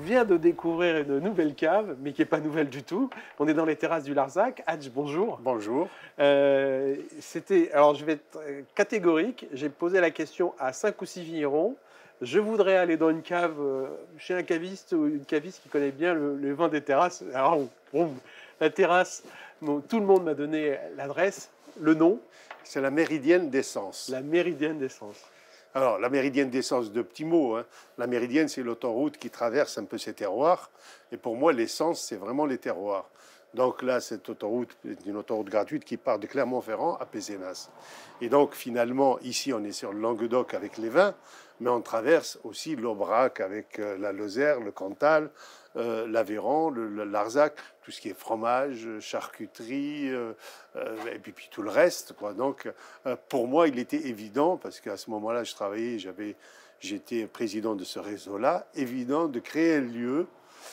vient de découvrir une nouvelle cave, mais qui n'est pas nouvelle du tout. On est dans les terrasses du Larzac. Hadj, bonjour. Bonjour. Alors, je vais être catégorique. J'ai posé la question à 5 ou 6 vignerons. Je voudrais aller dans une cave chez un caviste ou une caviste qui connaît bien le vin des terrasses. Alors, la terrasse, bon, tout le monde m'a donné l'adresse, le nom. C'est la Méridienne d'Essence. La Méridienne d'Essence. Alors, la Méridienne d'Essence, deux petits mots. Hein. La Méridienne, c'est l'autoroute qui traverse un peu ces terroirs. Et pour moi, l'essence, c'est vraiment les terroirs. Donc là, cette autoroute est une autoroute gratuite qui part de Clermont-Ferrand à Pézenas. Et donc, finalement, ici, on est sur le Languedoc avec les vins, mais on traverse aussi l'Aubrac avec la Lozère, le Cantal, l'Aveyron, le Larzac, tout ce qui est fromage, charcuterie, et puis tout le reste, quoi. Donc, pour moi, il était évident, parce qu'à ce moment-là, je travaillais, j'étais président de ce réseau-là, évident de créer un lieu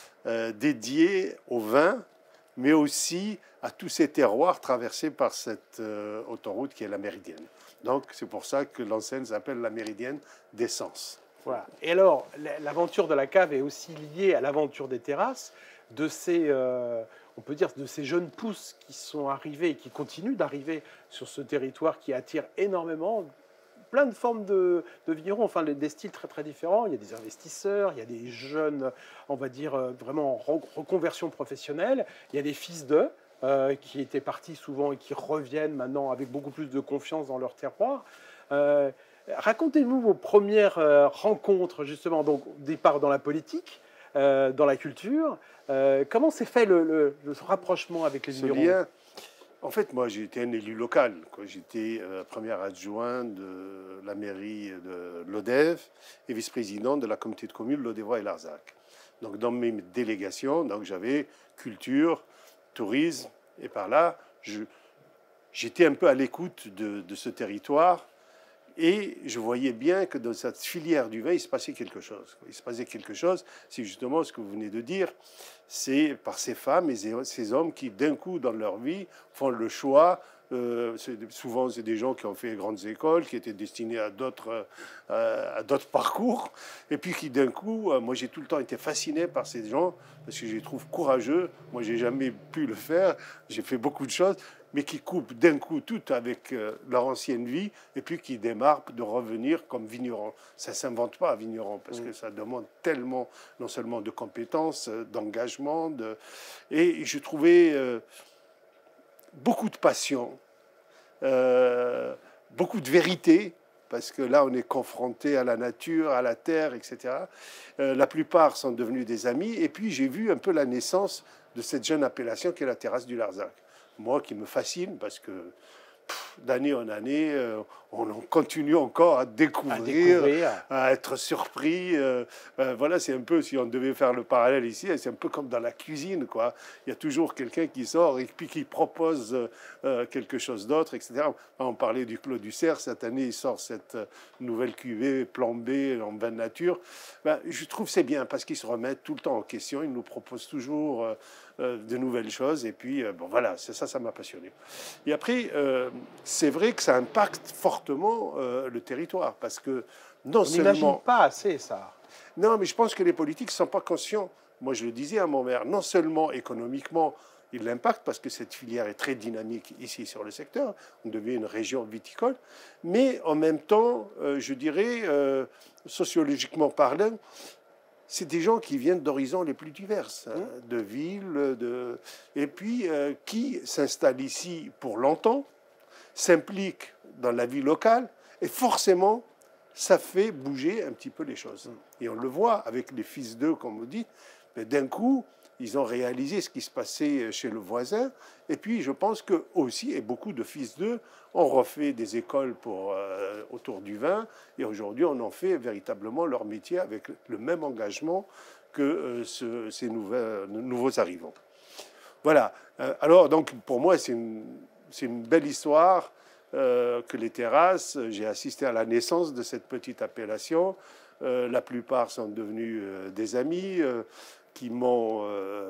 dédié au vin, mais aussi à tous ces terroirs traversés par cette autoroute qui est la Méridienne. Donc, c'est pour ça que l'enseigne s'appelle la Méridienne d'Essence. Voilà. Et alors, l'aventure de la cave est aussi liée à l'aventure des terrasses, de ces, on peut dire, de ces jeunes pousses qui sont arrivés et qui continuent d'arriver sur ce territoire qui attire énormément plein de formes de vignerons, enfin des styles très très différents. Il y a des investisseurs, il y a des jeunes, on va dire, vraiment en reconversion professionnelle. Il y a des fils d'eux qui étaient partis souvent et qui reviennent maintenant avec beaucoup plus de confiance dans leur terroir. Racontez-nous vos premières rencontres, justement, donc au départ dans la politique, dans la culture. Comment s'est fait le rapprochement avec les vignerons? En fait, moi, j'étais un élu local. J'étais premier adjoint de la mairie de Lodève et vice-président de la communauté de communes Lodévois et Larzac. Donc, dans mes délégations, j'avais culture, tourisme, et par là, j'étais un peu à l'écoute de ce territoire. Et je voyais bien que dans cette filière du vin, il se passait quelque chose. Il se passait quelque chose, c'est justement ce que vous venez de dire. C'est par ces femmes et ces hommes qui, d'un coup, dans leur vie, font le choix. Souvent, c'est des gens qui ont fait grandes écoles, qui étaient destinés à d'autres parcours. Et puis qui, d'un coup, moi, j'ai tout le temps été fasciné par ces gens, parce que je les trouve courageux. Moi, j'ai jamais pu le faire. J'ai fait beaucoup de choses, mais qui coupent d'un coup tout avec leur ancienne vie, et puis qui démarrent de revenir comme vignerons. Ça ne s'invente pas, vigneron, parce que ça demande tellement, non seulement de compétences, d'engagement, et je trouvais beaucoup de passion, beaucoup de vérité, parce que là, on est confronté à la nature, à la terre, etc. La plupart sont devenus des amis, et puis j'ai vu un peu la naissance de cette jeune appellation qui est la terrasse du Larzac. Moi, qui me fascine, parce que d'année en année, on continue encore à découvrir, à être surpris. Voilà, c'est un peu, si on devait faire le parallèle ici, c'est un peu comme dans la cuisine, quoi. Il y a toujours quelqu'un qui sort et puis qui propose quelque chose d'autre, etc. On parlait du Clos du Cerf, cette année, il sort cette nouvelle cuvée Plan B en vin nature. Je trouve que c'est bien, parce qu'ils se remettent tout le temps en question, ils nous proposent toujours de nouvelles choses, et puis, bon, voilà, ça m'a passionné. Et après, c'est vrai que ça impacte fortement le territoire, parce que non seulement... On n'imagine pas assez ça. Non, mais je pense que les politiques ne sont pas conscients. Moi, je le disais à mon maire, non seulement économiquement, il l'impacte, parce que cette filière est très dynamique ici sur le secteur, on devient une région viticole, mais en même temps, je dirais, sociologiquement parlant, c'est des gens qui viennent d'horizons les plus divers, de villes, et puis qui s'installent ici pour longtemps, s'impliquent dans la vie locale, et forcément, ça fait bouger un petit peu les choses. Et on le voit avec les fils d'eux, comme vous dites, mais d'un coup, ils ont réalisé ce qui se passait chez le voisin, et puis je pense que aussi, et beaucoup de fils d'eux, ont refait des écoles autour du vin, et aujourd'hui on en fait véritablement leur métier avec le même engagement que ces nouveaux arrivants. Voilà. Alors donc pour moi c'est une belle histoire que les terrasses. J'ai assisté à la naissance de cette petite appellation. La plupart sont devenus des amis qui m'ont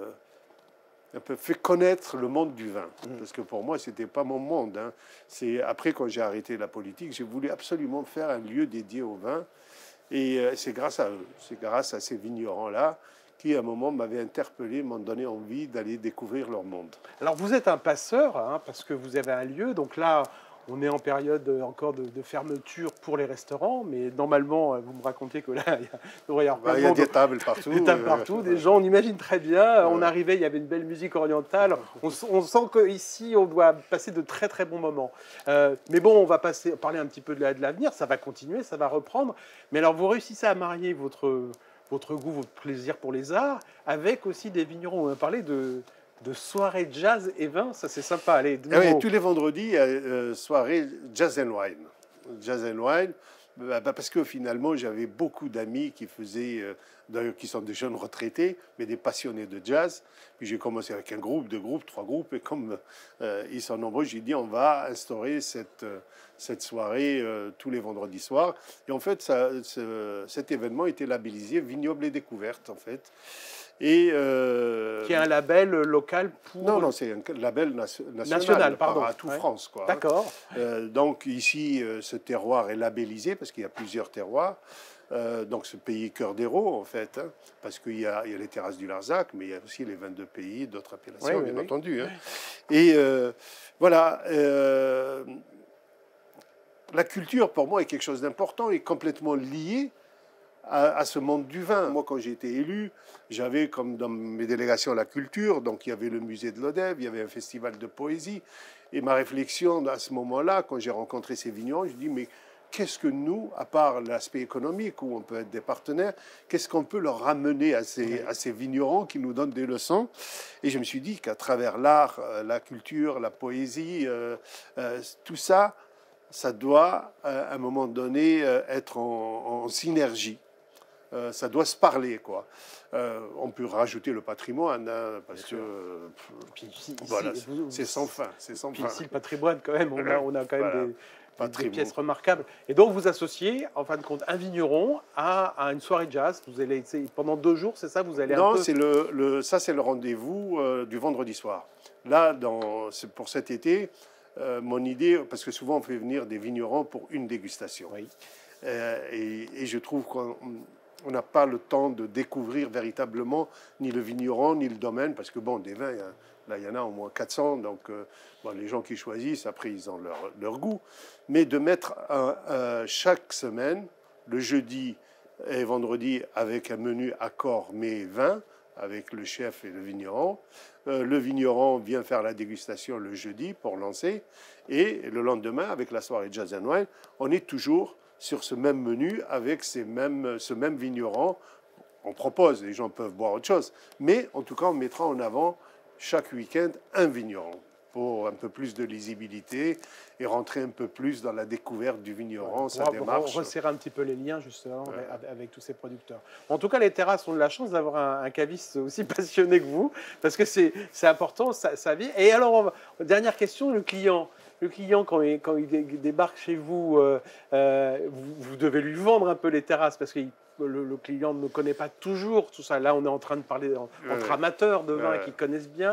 un peu fait connaître le monde du vin. Parce que pour moi, ce n'était pas mon monde. Hein. C'est après, quand j'ai arrêté la politique, j'ai voulu absolument faire un lieu dédié au vin. Et c'est grâce à eux, c'est grâce à ces vignerons-là qui à un moment m'avaient interpellé, m'ont donné envie d'aller découvrir leur monde. Alors vous êtes un passeur, hein, parce que vous avez un lieu, donc là on est en période encore de fermeture pour les restaurants, mais normalement vous me racontez que là il devrait y avoir plein de Il y a monde, des tables partout. des tables partout, des gens, on imagine très bien, on arrivait, il y avait une belle musique orientale, on sent qu'ici on doit passer de très très bons moments. Mais bon, on va parler un petit peu de l'avenir, ça va continuer, ça va reprendre, mais alors vous réussissez à marier votre goût, votre plaisir pour les arts, avec aussi des vignerons. On a parlé de soirées jazz et vin, ça c'est sympa. Allez, oui, tous les vendredis, soirée jazz and wine. Jazz and wine, parce que finalement, j'avais beaucoup d'amis qui faisaient, qui sont des jeunes retraités, mais des passionnés de jazz. Puis j'ai commencé avec un groupe, deux groupes, trois groupes, et comme ils sont nombreux, j'ai dit on va instaurer cette soirée tous les vendredis soirs. Et en fait, cet événement était labellisé Vignoble et Découverte, en fait. Et, qui est un label local pour... Non, c'est un label national pardon. À tout France. D'accord. Donc ici, ce terroir est labellisé parce qu'il y a plusieurs terroirs. Donc ce pays cœur d'Hérault, en fait, hein, parce qu'il y a les terrasses du Larzac, mais il y a aussi les 22 pays, d'autres appellations, bien entendu. Hein. Et voilà, la culture, pour moi, est quelque chose d'important et complètement lié à ce monde du vin. Moi, quand j'ai été élu, j'avais comme dans mes délégations la culture, donc il y avait le musée de l'Odève, il y avait un festival de poésie. Et ma réflexion à ce moment-là, quand j'ai rencontré ces vignerons, je dis mais qu'est-ce que nous, à part l'aspect économique où on peut être des partenaires, qu'est-ce qu'on peut leur ramener à ces vignerons qui nous donnent des leçons? Et je me suis dit qu'à travers l'art, la culture, la poésie, tout ça, ça doit à un moment donné être en synergie. Ça doit se parler, quoi. On peut rajouter le patrimoine, hein, parce que voilà, c'est sans fin. C'est sans fin. Ici, le patrimoine, quand même, on a quand même des pièces remarquables. Et donc, vous associez, en fin de compte, un vigneron à une soirée jazz. Vous allez pendant 2 jours, c'est ça? Vous allez Non, c'est ça, c'est le rendez-vous du vendredi soir. Là, pour cet été, mon idée, parce que souvent, on fait venir des vignerons pour une dégustation. Oui. Et je trouve qu'on n'a pas le temps de découvrir véritablement ni le vigneron, ni le domaine, parce que bon, des vins, là, il y en a au moins 400, donc les gens qui choisissent, après, ils ont leur goût. Mais de mettre chaque semaine, le jeudi et vendredi, avec un menu accord mais vin, avec le chef et le vigneron. Le vigneron vient faire la dégustation le jeudi pour lancer, et le lendemain, avec la soirée Jazz and Wine, on est toujours sur ce même menu avec ce même vigneron. On propose, les gens peuvent boire autre chose, mais en tout cas, on mettra en avant chaque week-end un vigneron pour un peu plus de lisibilité et rentrer un peu plus dans la découverte du vigneron, sa démarche. Resserrer un petit peu les liens, justement, avec tous ces producteurs. En tout cas, les terrasses ont de la chance d'avoir un caviste aussi passionné que vous, parce que c'est important, ça vit. Et alors, dernière question, le client, quand il débarque chez vous, vous devez lui vendre un peu les terrasses, parce que le client ne connaît pas toujours tout ça. Là, on est en train de parler entre amateurs de vin qui connaissent bien.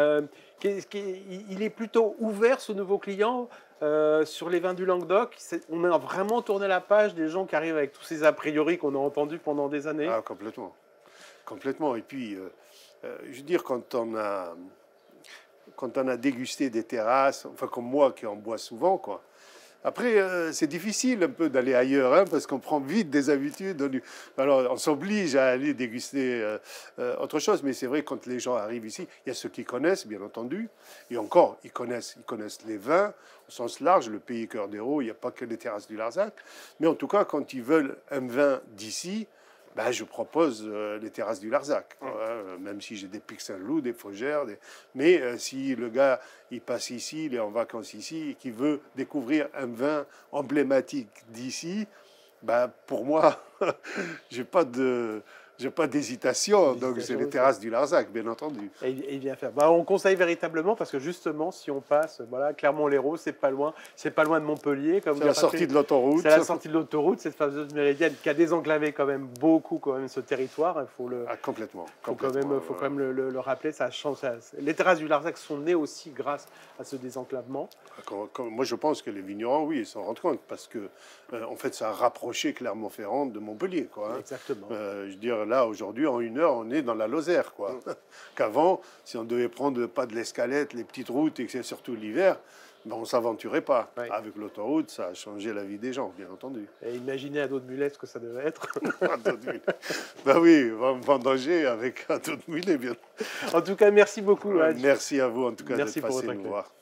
Il est plutôt ouvert, ce nouveau client, sur les vins du Languedoc. On a vraiment tourné la page des gens qui arrivent avec tous ces a priori qu'on a entendus pendant des années. Ah, complètement. Complètement. Et puis, je veux dire, quand on a dégusté des terrasses, enfin comme moi qui en bois souvent, quoi. Après, c'est difficile un peu d'aller ailleurs, hein, parce qu'on prend vite des habitudes. Alors, on s'oblige à aller déguster autre chose. Mais c'est vrai, quand les gens arrivent ici, il y a ceux qui connaissent, bien entendu. Et encore, ils connaissent les vins au sens large. Le pays cœur d'Hérault, il n'y a pas que les terrasses du Larzac. Mais en tout cas, quand ils veulent un vin d'ici, je propose les terrasses du Larzac, même si j'ai des Pic Saint-Loup, des Faugères. Mais si le gars, il passe ici, il est en vacances ici, et qu'il veut découvrir un vin emblématique d'ici, pour moi, j'ai pas d'hésitation. Donc c'est les terrasses du Larzac, bien entendu. Et il vient faire. On conseille véritablement, parce que justement, si on passe, Clermont-Lérault, c'est pas loin de Montpellier. C'est la sortie de l'autoroute. C'est la sortie de l'autoroute, cette fameuse méridienne qui a désenclavé quand même beaucoup ce territoire. Il faut complètement. Faut quand même le rappeler. Ça change. Les terrasses du Larzac sont nées aussi grâce à ce désenclavement. Moi, je pense que les vignerons, oui, ils s'en rendent compte, parce que en fait, ça a rapproché Clermont-Ferrand de Montpellier, quoi. Hein. Exactement. Je veux dire, là, aujourd'hui, en 1 heure, on est dans la Lozère, quoi. Qu'avant, si on devait prendre pas de l'escalette, les petites routes, et que c'est surtout l'hiver, ben, on ne s'aventurait pas. Ouais. Avec l'autoroute, ça a changé la vie des gens, bien entendu. Et imaginez à d'autres mulets ce que ça devait être. Ben oui, vendanger avec un dos de mulet, bien. En tout cas, merci beaucoup. Merci à vous, en tout cas, Merci d'être pour passé votre nous accueil. voir.